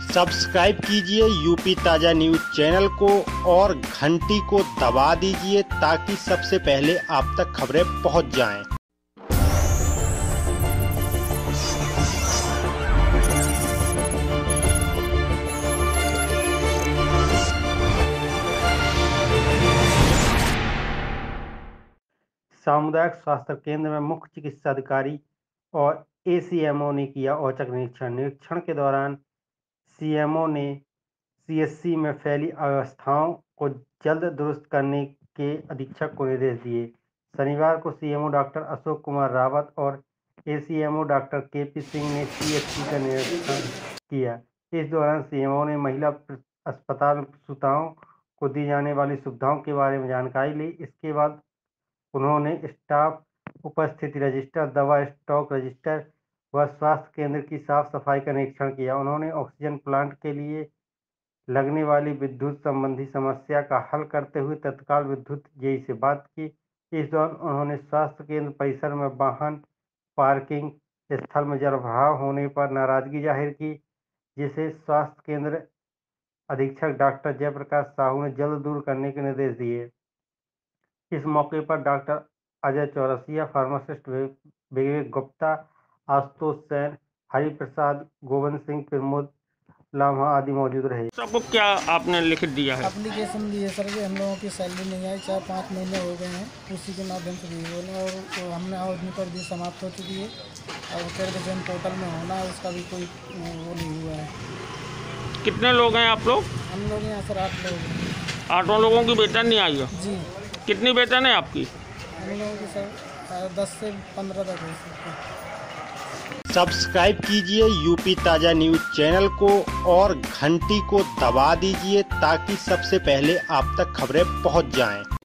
Subscribe कीजिए UP ताजा news channel को और घंटी को दबा दीजिए ताकि सबसे पहले आप तक खबरें पहुंच जाएं। सामुदायिक स्वास्थ्य केंद्र में मुख्य चिकित्सा अधिकारी और एसीएमओ ने किया औचक निरीक्षण के दौरान सीएमओ ने सीएचसी में फैली अव्यवस्थाओं को जल्द दुरुस्त करने के अधीक्षक को निर्देश दिए। शनिवार को सीएमओ डॉक्टर अशोक कुमार रावत और एसीएमओ डॉक्टर केपी सिंह ने सीएचसी का निरीक्षण किया। इस दौरान सीएमओ ने महिला अस्पताल में प्रसूताओं को दी जाने वाली सुविधाओं के बारे में जानकारी ली। इसके बाद उन्होंने स्टाफ उपस्थिति रजिस्टर, दवा स्टॉक रजिस्टर व स्वास्थ्य केंद्र की साफ सफाई का निरीक्षण किया। उन्होंने ऑक्सीजन प्लांट के लिए लगने वाली विद्युत संबंधी समस्या का हल करते हुए तत्काल विद्युत जेई से बात की। इस दौरान उन्होंने स्वास्थ्य केंद्र परिसर में वाहन पार्किंग स्थल में जलभराव होने पर नाराजगी जाहिर की, जिसे स्वास्थ्य केंद्र अधीक्षक डॉक्टर जयप्रकाश साहू ने जल्द दूर करने के निर्देश दिए। इस मौके पर डॉक्टर अजय चौरसिया, फार्मासिस्ट विवेक गुप्ता, आशुतोष सेन, हरिप्रसाद, गोविंद सिंह, प्रमोद लामा आदि मौजूद रहे। सबको क्या आपने लिख दिया है? एप्लीकेशन दी है सर कि हम लोगों की सैलरी नहीं आई, 4-5 महीने हो गए हैं, उसी के माध्यम से दी है और हमने आवेदन कर दी, समाप्त हो चुकी है। और कैरियर पोर्टल में होना है, उसका भी कोई वो नहीं हुआ है। कितने लोग हैं आप लोग? हम लोग यहाँ सर 8 लोग हैं। 8 लोगों की वेतन नहीं आई है? जी। कितनी वेतन है आपकी? हम लोगों की सर 10 से 15 तक है सर। सब्सक्राइब कीजिए यूपी ताजा न्यूज चैनल को और घंटी को दबा दीजिए ताकि सबसे पहले आप तक खबरें पहुंच जाएं।